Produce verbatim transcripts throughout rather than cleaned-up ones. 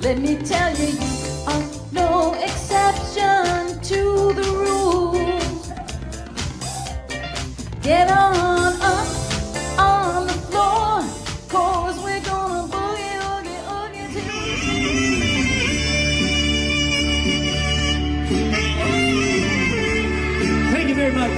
Let me tell you, you are no exception to the rules. Get on up on the floor, cause we're gonna boogie, oogie, oogie too. Thank you very much.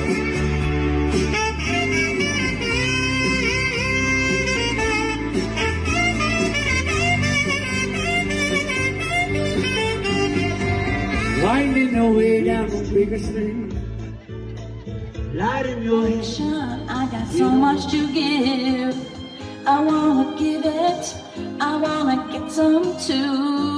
Winding your way down the bigger street, lighting your head. I got so much to give. I wanna give it. I wanna get some too.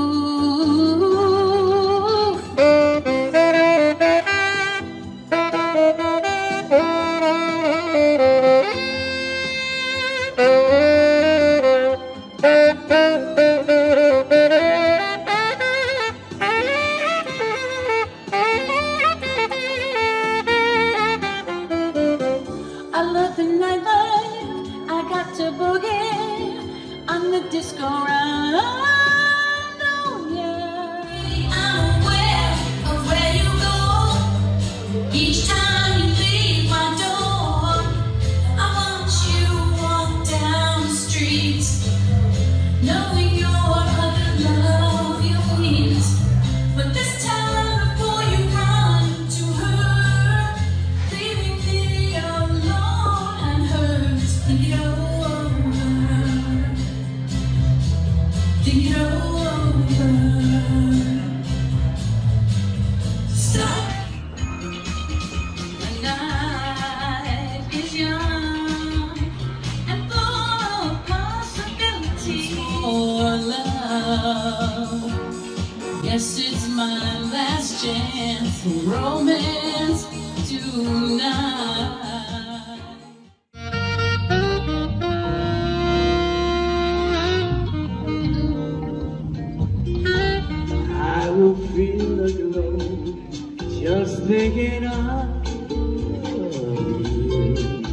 I love the nightlife, I got to boogie on the disco round, oh yeah. I'm aware of where you go, each time you leave my door. I want you to walk down the streets, knowing you're other love you need. But this time before you run to her, leaving me alone and hurt. Think it over, think it over. Stop. The night is young and full of possibilities for love. Yes, it's my last chance for romance tonight. I will feel the glow just thinking of you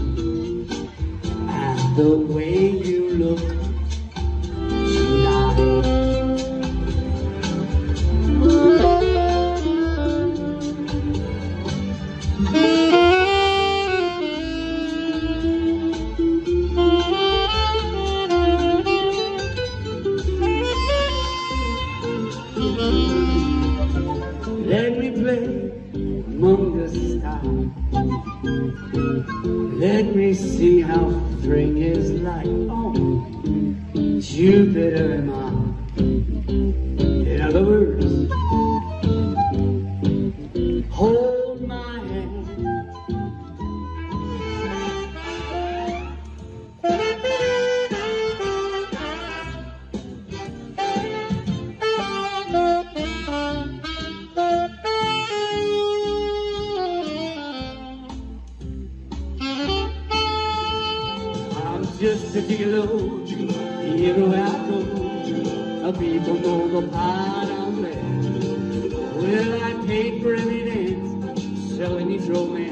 and the way you look tonight. Let me play among the stars. Let me see how spring is like on Jupiter and Mars. In other words, hold my hand. Just to take a load, here I go. People know the part I'm in. Well, I paid for every dance, selling these romance.